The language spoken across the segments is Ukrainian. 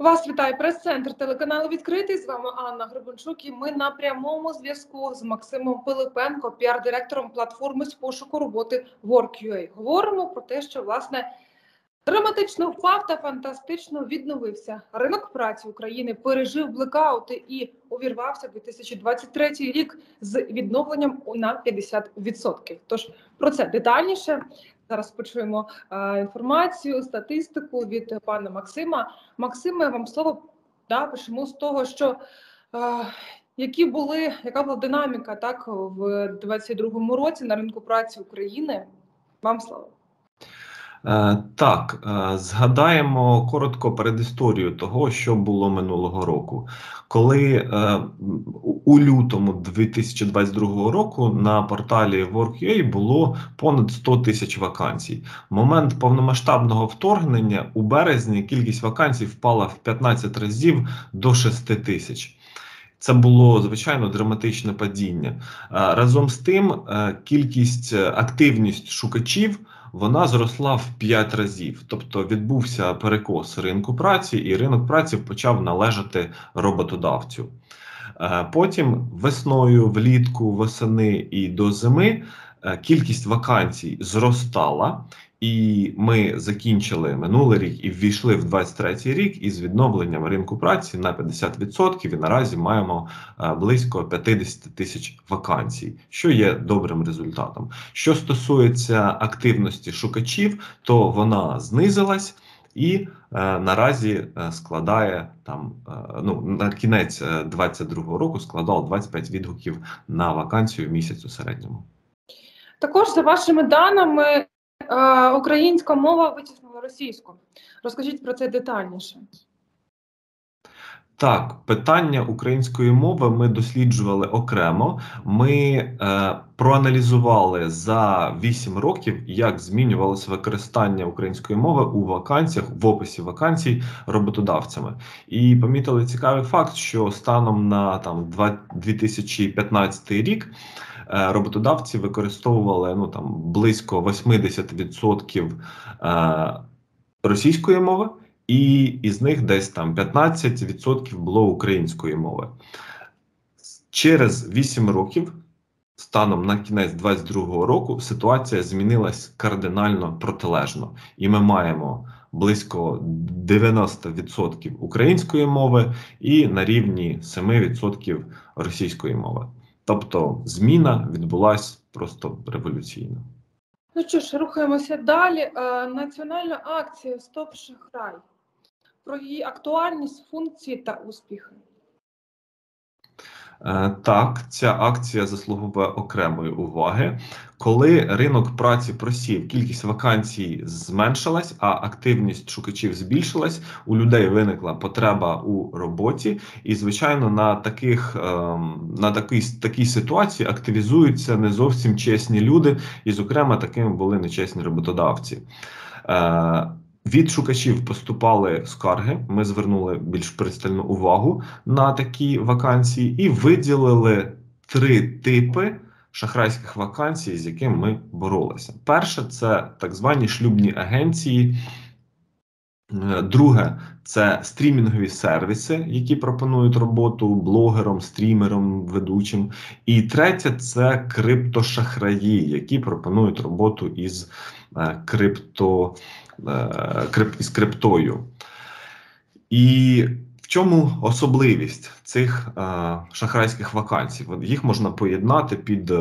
Вас вітає прес-центр телеканалу «Відкритий». З вами Анна Гребенчук і ми на прямому зв'язку з Максимом Пилипенко, піар-директором платформи з пошуку роботи Work.ua. Говоримо про те, що, власне, драматично впав та фантастично відновився ринок праці України, пережив блекаути і увірвався 2023 рік з відновленням на 50%. Тож про це детальніше. Зараз почуємо інформацію, статистику від пана Максима. Максиме, вам слово. Почнемо з того, що яка була динаміка так в 2022 році на ринку праці України. Вам слово. Так, згадаємо коротко передісторію того, що було минулого року. Коли у лютому 2022 року на порталі Work.ua було понад 100 тисяч вакансій. В момент повномасштабного вторгнення у березні кількість вакансій впала в 15 разів до 6 тисяч. Це було, звичайно, драматичне падіння. Разом з тим, активність шукачів вона зросла в 5 разів. Тобто відбувся перекос ринку праці, і ринок праці почав належати роботодавцю. Потім весною, влітку, восени і до зими кількість вакансій зростала, і ми закінчили минулий рік і ввійшли в 2023 рік із відновленням ринку праці на 50%, і наразі маємо близько 50 тисяч вакансій, що є добрим результатом. Що стосується активності шукачів, то вона знизилась і наразі складає на кінець 2022 року складало 25 відгуків на вакансію в місяць у середньому. Також, за вашими даними, українська мова витіснила російську. Розкажіть про це детальніше. Так, питання української мови ми досліджували окремо. Ми проаналізували за 8 років, як змінювалося використання української мови у вакансіях, в описі вакансій роботодавцями. І помітили цікавий факт, що станом на 2015 рік роботодавці використовували близько 80% російської мови, і із них десь 15% було української мови. Через 8 років, станом на кінець 2022 року, ситуація змінилась кардинально протилежно. І ми маємо близько 90% української мови і на рівні 7% російської мови. Тобто зміна відбулася просто революційно. Ну що ж, рухаємося далі. Національна акція «Стоп шахрай». Про її актуальність, функції та успіхи. Так, ця акція заслуговує окремої уваги. Коли ринок праці просів, кількість вакансій зменшилась, а активність шукачів збільшилась, у людей виникла потреба у роботі, і, звичайно, на такій ситуації активізуються не зовсім чесні люди, і, зокрема, такими були нечесні роботодавці. Від шукачів поступали скарги, ми звернули більш пристальну увагу на такі вакансії і виділили 3 типи шахрайських вакансій, з якими ми боролися. Перше – це так звані шлюбні агенції. Друге – це стрімінгові сервіси, які пропонують роботу блогерам, стрімерам, ведучим. І третє – це криптошахраї, які пропонують роботу із криптою. І в чому особливість цих шахрайських вакансій? Їх можна поєднати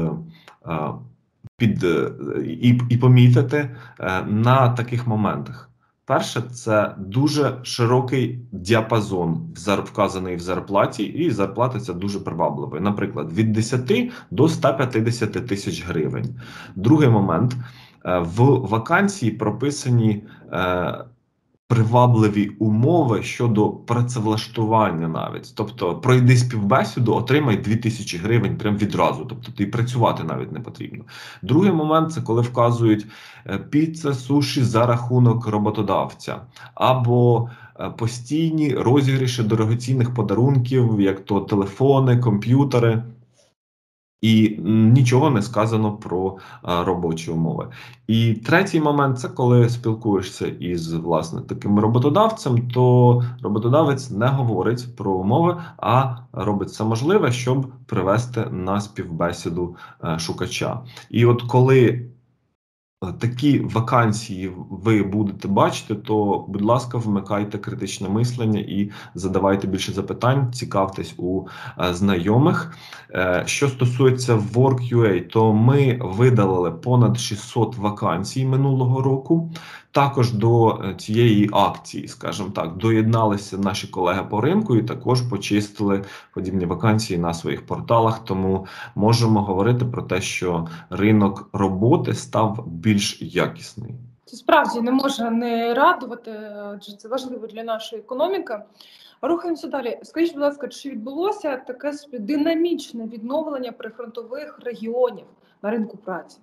і помітити на таких моментах. Перше – це дуже широкий діапазон, вказаний в зарплаті, і зарплата ця дуже приваблива. Наприклад, від 10 до 150 тисяч гривень. Другий момент – в вакансії прописані привабливі умови щодо працевлаштування навіть. Тобто, пройди співбесіду, отримай 2000 гривень прямо відразу. Тобто, ти працювати навіть не потрібно. Другий момент – це коли вказують піца, суші за рахунок роботодавця. Або постійні розіграші дорогоцінних подарунків, як то телефони, комп'ютери. І нічого не сказано про робочі умови. І третій момент – це коли спілкуєшся із, власне, таким роботодавцем, то роботодавець не говорить про умови, а робить все можливе, щоб привести на співбесіду шукача. І от коли такі вакансії ви будете бачити, то, будь ласка, вмикайте критичне мислення і задавайте більше запитань, цікавтесь у знайомих. Що стосується Work.ua, то ми видалили понад 600 вакансій минулого року. Також до цієї акції, скажімо так, доєдналися наші колеги по ринку і також почистили подібні вакансії на своїх порталах, тому можемо говорити про те, що ринок роботи став більш якісний. Це справді не може не радувати, адже це важливо для нашої економіки. Рухаємося далі. Скажіть, будь ласка, чи відбулося таке динамічне відновлення прифронтових регіонів на ринку праці?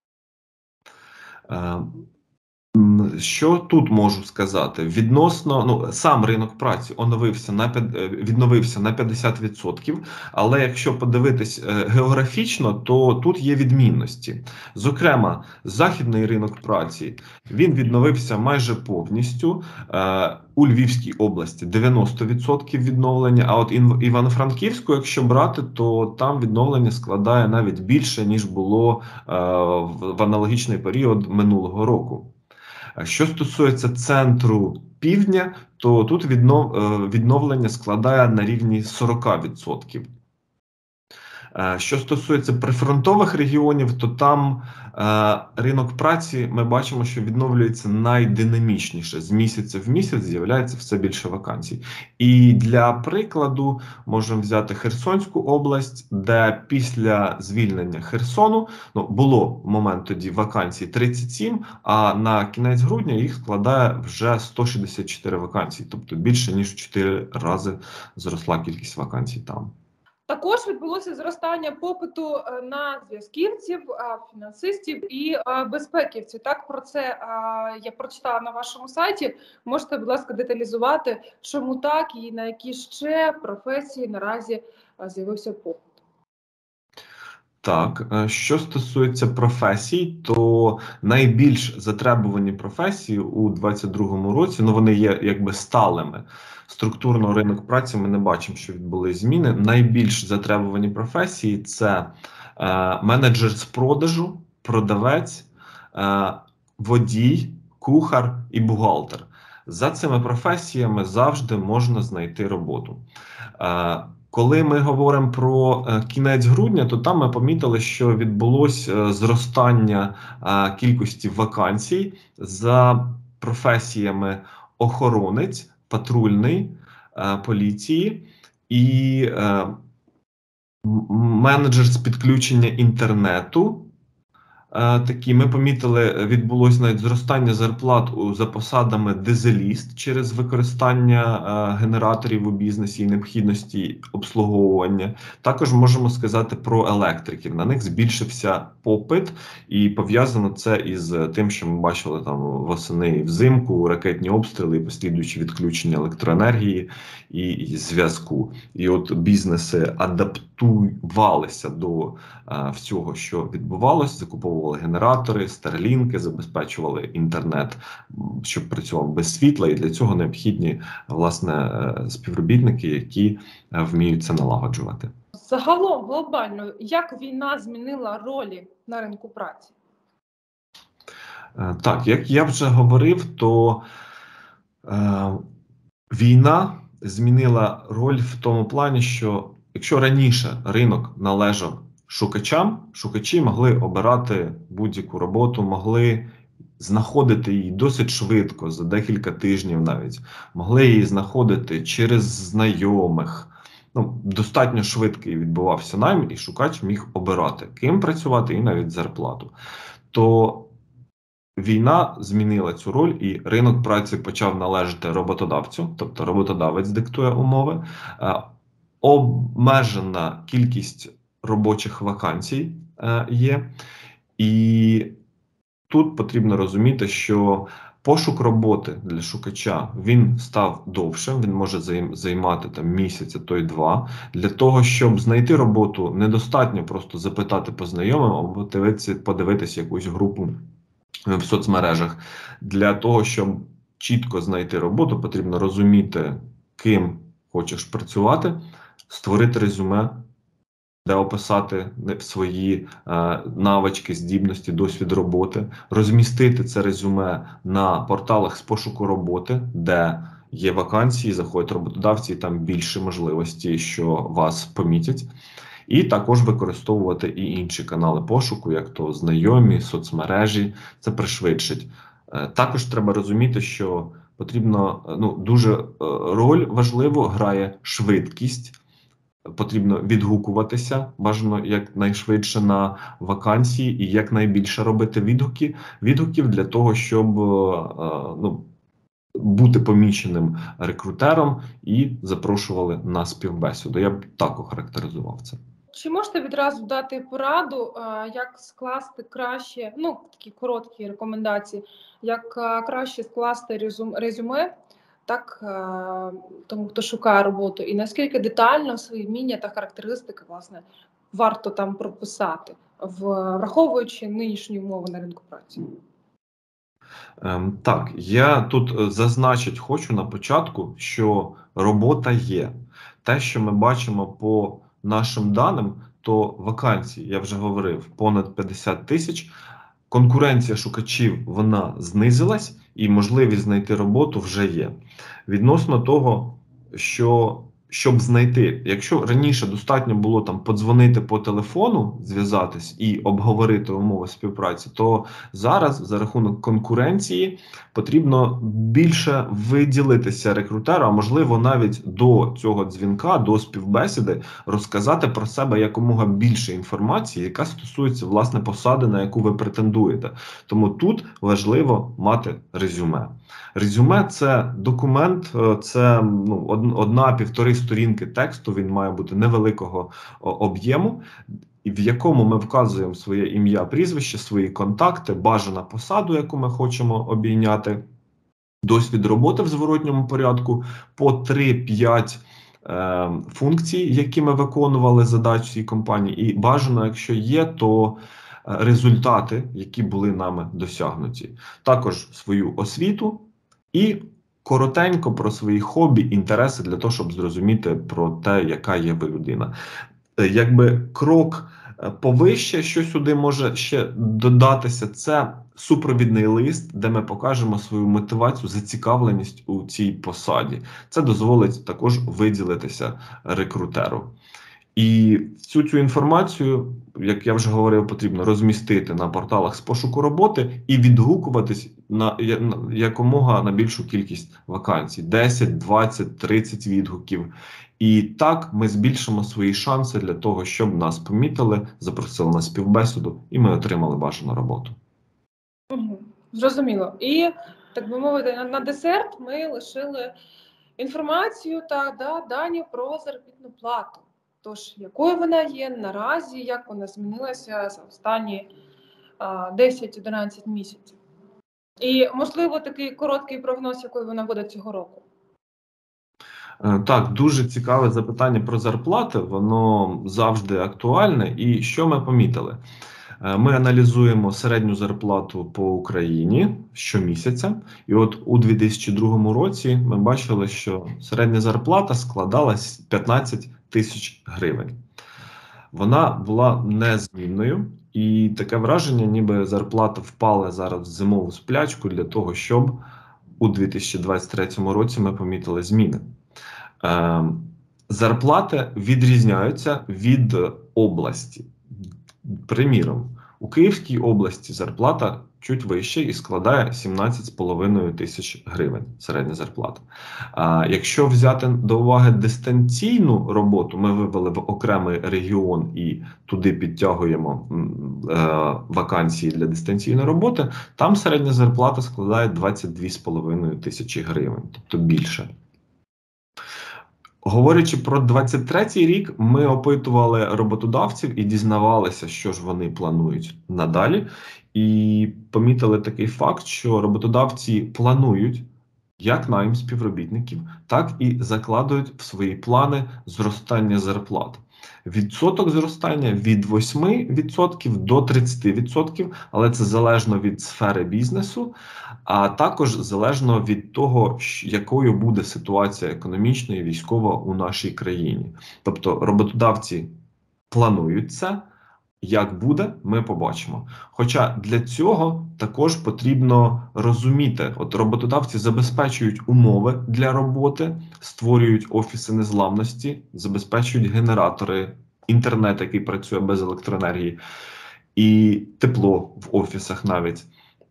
Що тут можу сказати? Відносно, сам ринок праці відновився на 50%, але якщо подивитись географічно, то тут є відмінності. Зокрема, західний ринок праці, він відновився майже повністю. У Львівській області 90% відновлення, а от Івано-Франківську, якщо брати, то там відновлення складає навіть більше, ніж було в аналогічний період минулого року. Що стосується центру півдня, то тут відновлення складає на рівні 40%. Що стосується прифронтових регіонів, то там ринок праці, ми бачимо, що відновлюється найдинамічніше. З місяця в місяць з'являється все більше вакансій. І для прикладу можемо взяти Херсонську область, де після звільнення Херсону, було в момент тоді вакансій 37, а на кінець грудня їх складає вже 164 вакансії. Тобто більше ніж в 4 рази зросла кількість вакансій там. Також відбулося зростання попиту на зв'язківців, фінансистів і безпеківців. Так, про це я прочитала на вашому сайті. Можете, будь ласка, деталізувати, чому так і на які ще професії наразі з'явився попит? Так, що стосується професій, то найбільш затребувані професії у 2022 році, вони є якби сталими. Структурно ринок праці ми не бачимо, що відбулись зміни. Найбільш затребувані професії – це менеджер з продажу, продавець, водій, кухар і бухгалтер. За цими професіями завжди можна знайти роботу. Коли ми говоримо про кінець грудня, то там ми помітили, що відбулося зростання кількості вакансій за професіями охоронець, патрульний, поліції і менеджер з підключення інтернету. Ми помітили, відбулося навіть зростання зарплат за посадами дизеліст через використання генераторів у бізнесі і необхідності обслуговування. Також можемо сказати про електриків. На них збільшився попит, і пов'язано це із тим, що ми бачили там восени і взимку, ракетні обстріли і послідуючі відключення електроенергії і зв'язку. І от бізнеси адаптувалися до всього, що відбувалося, закуповували генератори, старлінки, забезпечували інтернет, щоб працював без світла, і для цього необхідні, власне, співробітники, які вміють це налагоджувати. Загалом, глобально, як війна змінила ролі на ринку праці? Так, як я вже говорив, то війна змінила роль в тому плані, що якщо раніше ринок належав шукачам, шукачі могли обирати будь-яку роботу, могли знаходити її досить швидко, за декілька тижнів навіть, могли її знаходити через знайомих. Достатньо швидкий відбувався найм, і шукач міг обирати, ким працювати і навіть зарплату. То війна змінила цю роль, і ринок праці почав належати роботодавцю, тобто роботодавець диктує умови, обмежена кількість робочих вакансій є, і тут потрібно розуміти, що пошук роботи для шукача, він став довшим, він може займати там місяць, а то й 2. Для того, щоб знайти роботу, недостатньо просто запитати по знайомим або подивитися якусь групу в соцмережах. Для того, щоб чітко знайти роботу, потрібно розуміти, ким хочеш працювати, створити резюме, де описати свої навички, здібності, досвід роботи, розмістити це резюме на порталах з пошуку роботи, де є вакансії, заходять роботодавці, і там більше можливості, що вас помітять. І також використовувати і інші канали пошуку, як то знайомі, соцмережі, це пришвидшить. Також треба розуміти, що потрібно, дуже роль важливо грає швидкість. Потрібно відгукуватися, бажано якнайшвидше на вакансії і якнайбільше робити відгуків для того, щоб бути поміченим рекрутером і запрошували на співбесіду. Я б так охарактеризував це. Чи можете відразу дати пораду, як скласти краще, такі короткі рекомендації, як краще скласти резюме, так тому, хто шукає роботу, і наскільки детально свої вміння та характеристики, власне, варто там прописати, враховуючи нинішні умови на ринку праці? Так, я тут зазначити хочу на початку, що робота є. Те, що ми бачимо по нашим даним, то вакансій, я вже говорив, понад 50 тисяч. Конкуренція шукачів, вона знизилась, і можливість знайти роботу вже є. Відносно того, що щоб знайти, якщо раніше достатньо було там подзвонити по телефону, зв'язатись і обговорити умови співпраці, то зараз за рахунок конкуренції потрібно більше виділитися рекрутеру, а можливо навіть до цього дзвінка, до співбесіди розказати про себе якомога більше інформації, яка стосується власне посади, на яку ви претендуєте. Тому тут важливо мати резюме. Резюме – це документ, це 1-1,5 сторінки тексту, він має бути невеликого об'єму, в якому ми вказуємо своє ім'я, прізвище, свої контакти, бажану посаду, яку ми хочемо обійняти, досвід роботи в зворотньому порядку, по 3-5 функцій, які ми виконували задачі цій компанії, і бажано, якщо є, то результати, які були нами досягнуті. Також свою освіту і коротенько про свої хобі, інтереси для того, щоб зрозуміти про те, яка є ви людина. Якби крок повище, що сюди може ще додатися, це супровідний лист, де ми покажемо свою мотивацію, зацікавленість у цій посаді. Це дозволить також виділитися рекрутеру. І цю інформацію, як я вже говорив, потрібно розмістити на порталах з пошуку роботи і відгукуватись на якомога на більшу кількість вакансій. 10, 20, 30 відгуків. І так ми збільшимо свої шанси для того, щоб нас помітили, запросили на співбесіду і ми отримали бажану роботу. Зрозуміло. І, так би мовити, на десерт ми лишили інформацію та дані про заробітну плату. Тож, якою вона є наразі, як вона змінилася за останні 10-11 місяців? І, можливо, такий короткий прогноз, якою вона буде цього року? Так, дуже цікаве запитання про зарплати, воно завжди актуальне. І що ми помітили? Ми аналізуємо середню зарплату по Україні щомісяця. І от у 2002 році ми бачили, що середня зарплата складала 15 тисяч гривень. Вона була незмінною, і таке враження, ніби зарплата впала зараз в зимову сплячку для того, щоб у 2023 році ми помітили зміни. Зарплати відрізняються від області. Приміром, у Київській області зарплата чуть вища і складає 17,5 тисяч гривень середня зарплата. Якщо взяти до уваги дистанційну роботу, ми вивели в окремий регіон і туди підтягуємо вакансії для дистанційної роботи, там середня зарплата складає 22,5 тисячі гривень, тобто більше. Говорячи про 23-й рік, ми опитували роботодавців і дізнавалися, що ж вони планують надалі. І помітили такий факт, що роботодавці планують як найм співробітників, так і закладають в свої плани зростання зарплат. Відсоток зростання від 8% до 30%, але це залежно від сфери бізнесу, а також залежно від того, якою буде ситуація економічна і військова у нашій країні. Тобто роботодавці планують це. Як буде, ми побачимо. Хоча для цього також потрібно розуміти, от роботодавці забезпечують умови для роботи, створюють офіси незламності, забезпечують генератори, інтернет, який працює без електроенергії, і тепло в офісах навіть,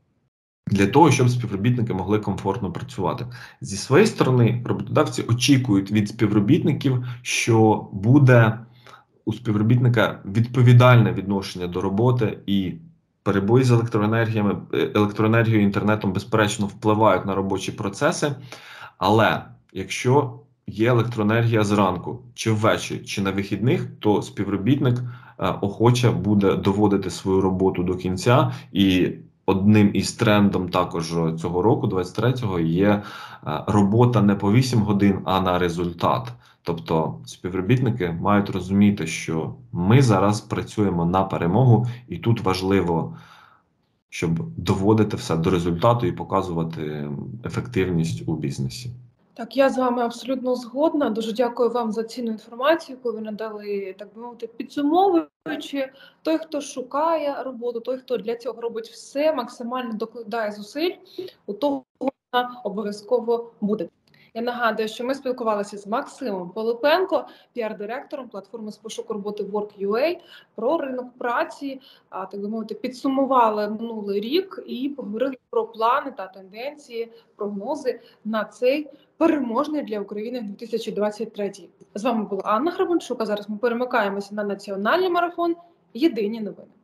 для того, щоб співробітники могли комфортно працювати. Зі своєї сторони, роботодавці очікують від співробітників, що буде у співробітника відповідальне відношення до роботи, і перебої з електроенергією, інтернетом, безперечно, впливають на робочі процеси. Але якщо є електроенергія зранку, чи ввечері, чи на вихідних, то співробітник охоче буде доводити свою роботу до кінця. І одним із трендом також цього року, 23-го, є робота не по 8 годин, а на результат. Тобто співробітники мають розуміти, що ми зараз працюємо на перемогу, і тут важливо, щоб доводити все до результату і показувати ефективність у бізнесі. Так, я з вами абсолютно згодна. Дуже дякую вам за цінну інформацію, яку ви надали, так би мовити, підсумовуючи. Той, хто шукає роботу, той, хто для цього робить все, максимально докладає зусиль, у того вона обов'язково буде. Я нагадую, що ми спілкувалися з Максимом Пилипенко, піар-директором платформи з пошуку роботи Work.ua, про ринок праці, так би мовити, підсумували минулий рік і поговорили про плани та тенденції, прогнози на цей переможний для України 2023. З вами була Анна Гребенчук, а зараз ми перемикаємося на національний марафон «Єдині новини».